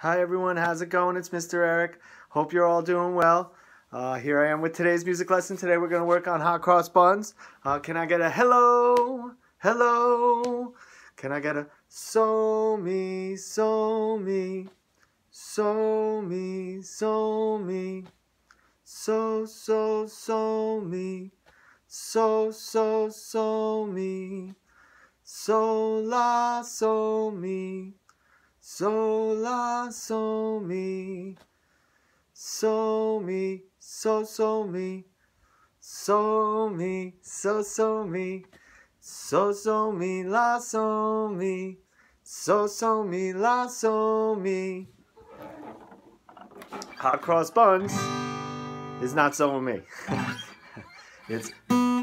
Hi everyone, how's it going? It's Mr. Eric. Hope you're all doing well. Here I am with today's music lesson. Today we're going to work on hot cross buns. Can I get a hello? Hello? Can I get a so me, so me, so me, so me, so me, so me, so la, so me. So la, so me, so me, so me, so me, so me, so me, la, so me, so me, la, so me. Hot cross buns is not so me. It's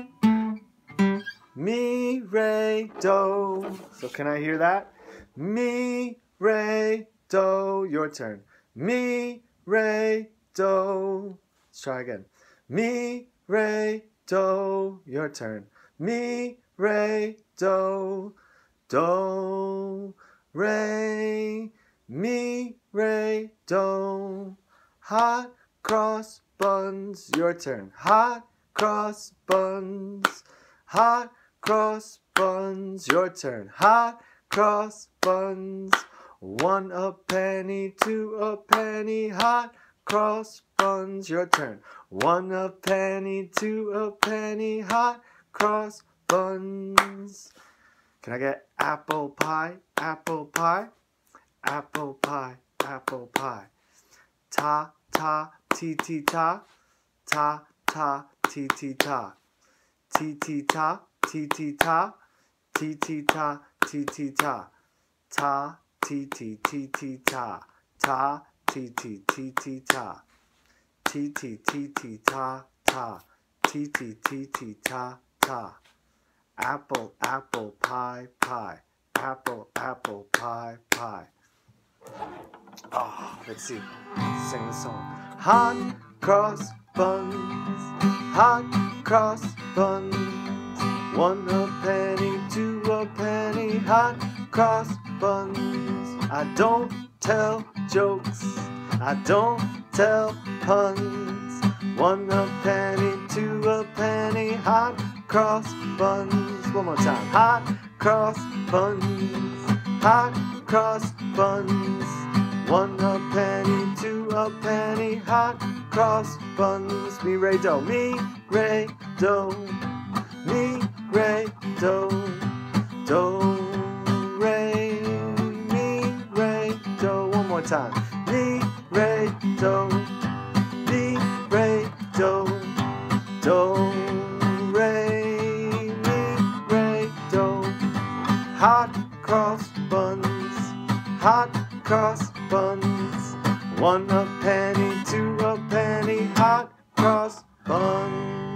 mi, re, do. So can I hear that? Mi, re, do, your turn. Mi, re, do. Let's try again. Mi, re, do, your turn. Mi, re, do, do, re, mi, re, do. Hot cross buns, your turn. Hot cross buns, hot cross buns, your turn. Hot cross buns, 1 a penny, 2 a penny, hot cross buns, your turn. 1 a penny, 2 a penny, hot cross buns. Can I get apple pie, apple pie, apple pie, apple pie. Ta, ta, ti, ti, ta, ta, ta, ti, ti, ta. Ti, ti, ta, ti, ti, ta, ti, ti, ta, ti, ti, ta. Ta, ti, ti, ti, ti, ta. Ta, ti, ti, ti, ti, ta. Ti, ti, ti, ti, ta, ta. Ti, ti, ti, ti, ta, ta. Apple, apple, pie, pie. Apple, apple, pie, pie. Oh, let's see. Sing the song. Hot cross buns, hot cross buns. 1 a penny, 2 a penny, hot cross buns. I don't tell jokes, I don't tell puns. 1 a penny, 2 a penny, hot cross buns. One more time. Hot cross buns, hot cross buns. 1 a penny, 2 a penny, hot cross buns. Mi, re, do, mi, re, do, mi, re, do, do, re, mi, re, do. One more time. Mi, re, do, mi, re, do, do, re, mi, re, do. Hot cross buns, hot cross buns. 1 a penny, 2 a penny, hot cross buns.